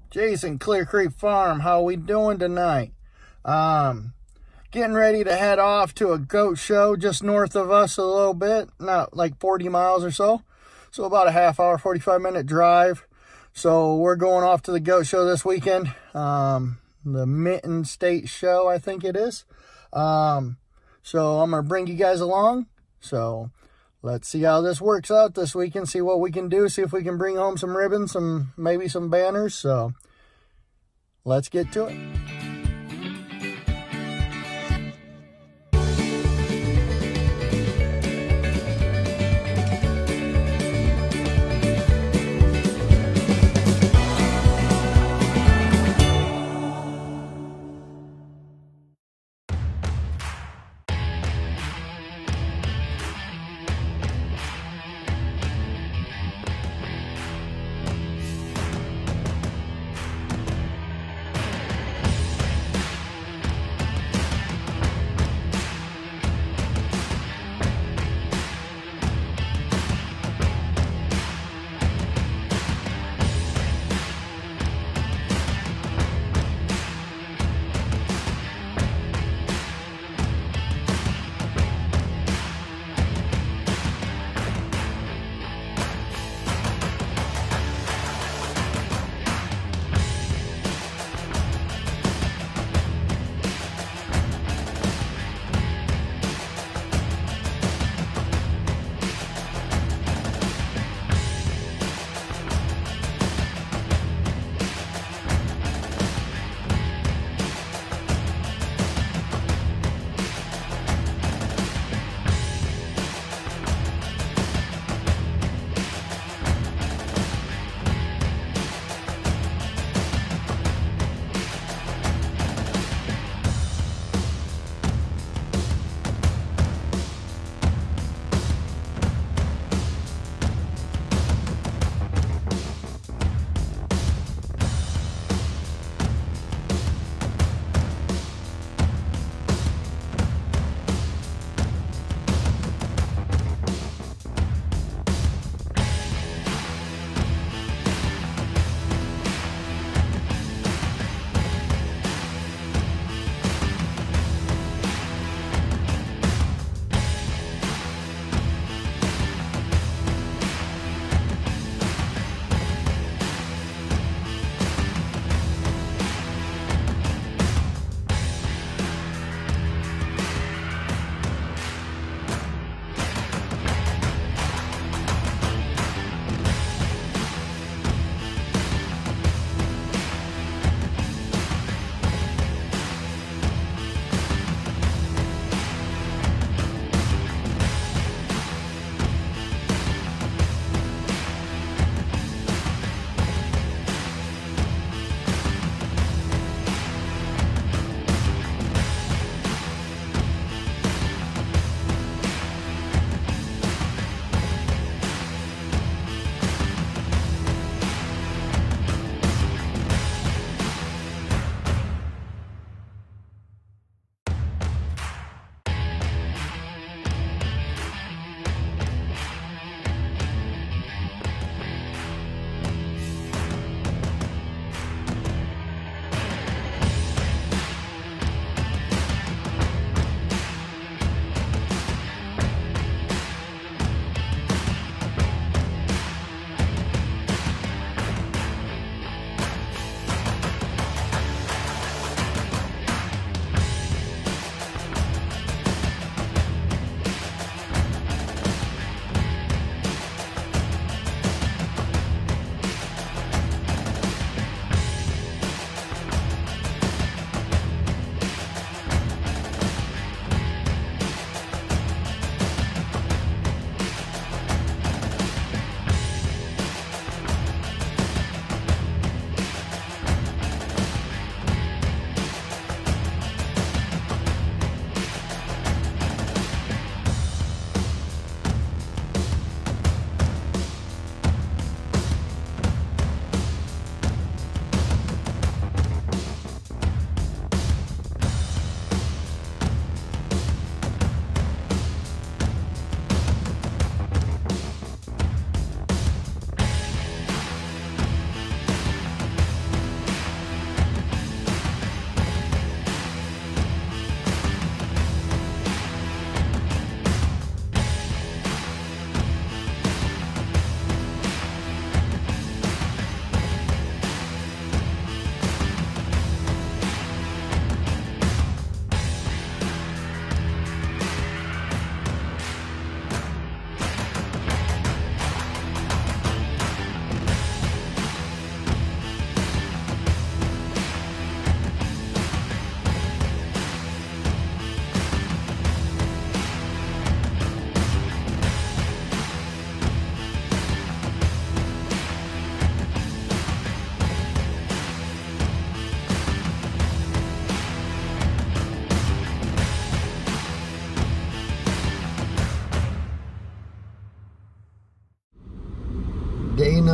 Jason, Clear Creek Farm. How we doing tonight? Getting ready to head off to a goat show just north of us a little bit, not like 40 miles or so. So about a half hour, 45-minute drive. So we're going off to the goat show this weekend. The Mitten State Show, I think it is. So I'm going to bring you guys along. So let's see how this works out this weekend, see what we can do, see if we can bring home some ribbons, maybe some banners. So let's get to it.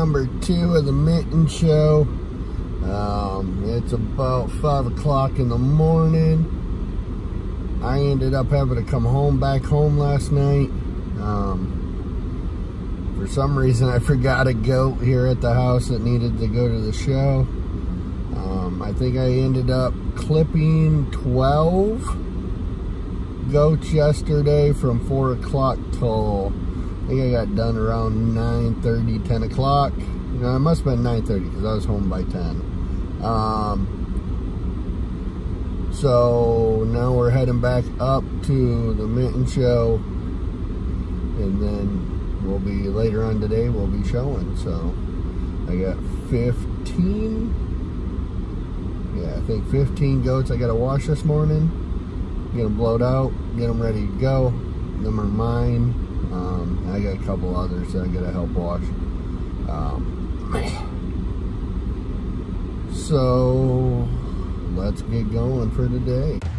number 2 of the Mitten Show. It's about 5 o'clock in the morning. I ended up having to come back home last night. For some reason, I forgot a goat here at the house that needed to go to the show. I think I ended up clipping 12 goats yesterday from 4 o'clock till, I think I got done around 9:30, 10 o'clock. You know, it must have been 9:30 because I was home by 10. So now we're heading back up to the Mitten Show, and then we'll be, later on today, we'll be showing. So I got 15, yeah, I think 15 goats I got to wash this morning. Get them blowed out, get them ready to go. Them are mine. I got a couple others that I got to help wash. So let's get going for today.